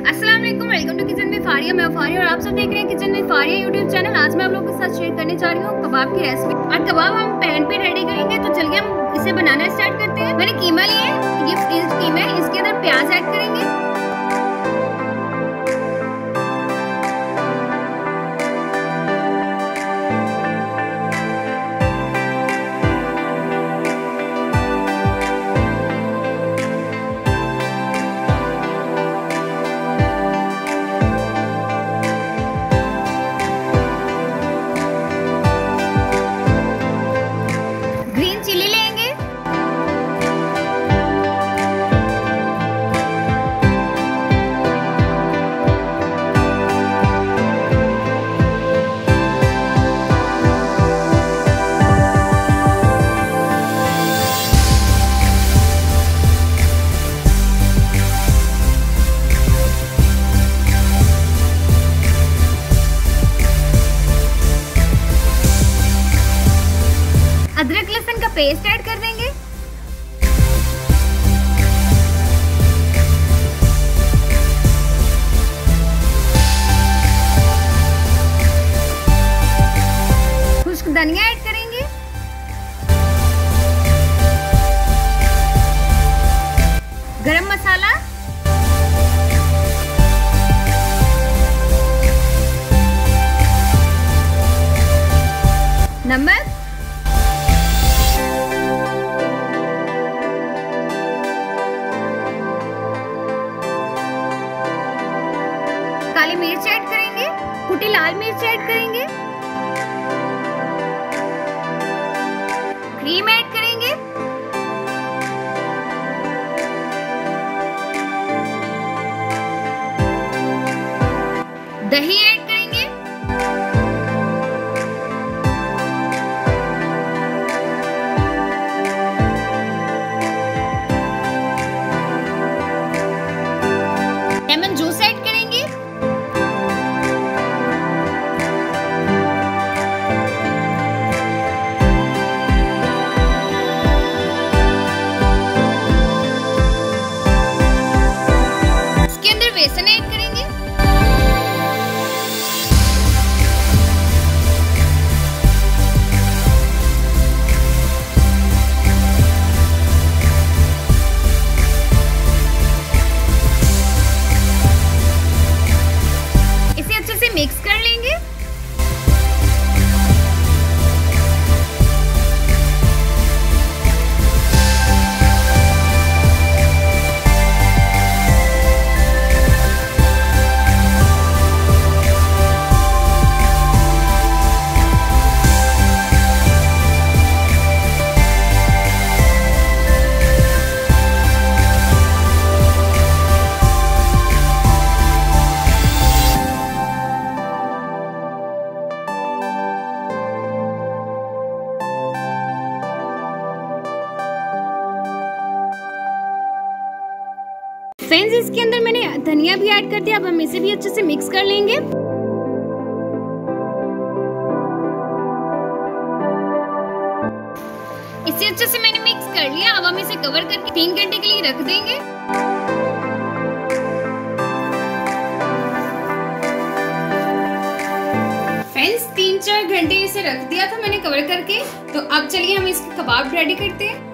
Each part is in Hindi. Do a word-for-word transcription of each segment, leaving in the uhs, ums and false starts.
अस्सलाम वालेकुम, वेलकम टू किचन में फारिया। मैं फारिया और आप सब देख रहे हैं किचन में फारिया यूट्यूब चैनल। आज मैं आप लोगों के साथ शेयर करने जा रही हूँ कबाब की रेसिपी। और कबाब हम पैन पे रेडी करेंगे, तो चलिए हम इसे बनाना स्टार्ट करते हैं। मैंने कीमा लिया है, ये फ्रीज कीमा है, इसके अंदर प्याज ऐड करेंगे। अदरक लहसुन का पेस्ट ऐड कर देंगे। खुश्क धनिया ऐड करेंगे। गरम मसाला, नमक, काली मिर्च ऐड करेंगे, कुटी लाल मिर्च ऐड करेंगे, क्रीम ऐड करेंगे, दही ऐड करेंगे, लेमन जूस ऐड करेंगे, बेसन ऐड करेंगे, इसे अच्छे से मिक्स कर लेंगे। फ्रेंड्स, इसके अंदर मैंने धनिया भी ऐड कर दिया। अब हम इसे भी अच्छे से मिक्स कर लेंगे। इसे अच्छे से मैंने मिक्स कर लिया। अब हम इसे कवर करके तीन घंटे के लिए रख देंगे। फ्रेंड्स, तीन चार घंटे इसे रख दिया था मैंने कवर करके। तो अब चलिए हम इसके कबाब रेडी करते हैं।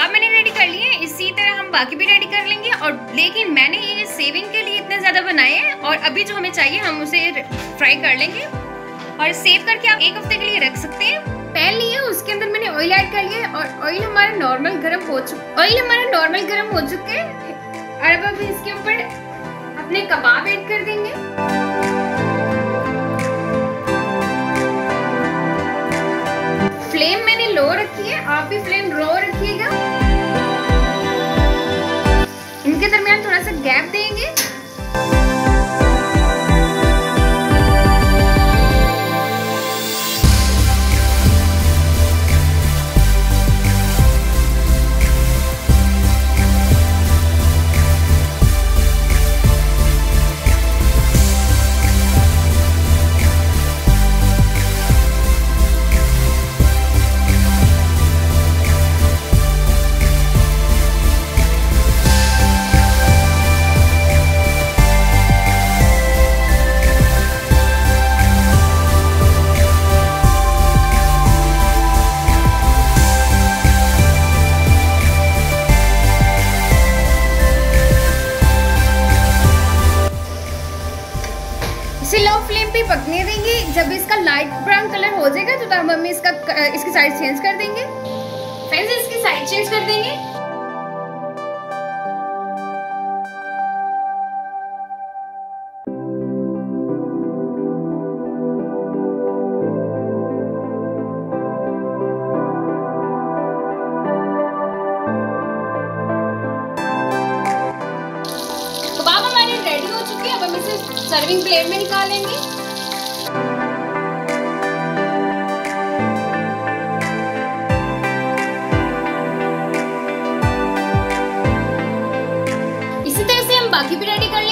कबाब मैंने रेडी कर लिए हैं, इसी तरह हम बाकी भी रेडी कर लेंगे। और लेकिन मैंने ये सेविंग के लिए इतने ज्यादा बनाए हैं और अभी जो हमें चाहिए हम उसे फ्राई कर लेंगे और सेव करके आप एक हफ्ते के लिए रख सकते हैं। पैन लिए, उसके अंदर मैंने ऑयल ऐड कर लिया और ऑयल हमारा नॉर्मल गर्म हो चुका ऑयल हमारा नॉर्मल गर्म हो चुके हैं। और अब हम इसके ऊपर अपने कबाब ऐड कर देंगे। फ्लेम मैंने लो रखी है, आप भी फ्लेम लो रखिएगा। इनके दरमियान थोड़ा सा गैप देंगे। इसे लो फ्लेम पे पकने देंगे। जब इसका लाइट ब्राउन कलर हो जाएगा तो तब हम इसका इसकी साइड चेंज कर देंगे। फ्रेंड्स, इसकी साइड चेंज कर देंगे। कबाब हमारे रेडी हो चुके हैं। अब हम इसे सर्विंग प्लेट में निकालेंगे। इसी तरह से हम बाकी भी रेडी कर लेंगे।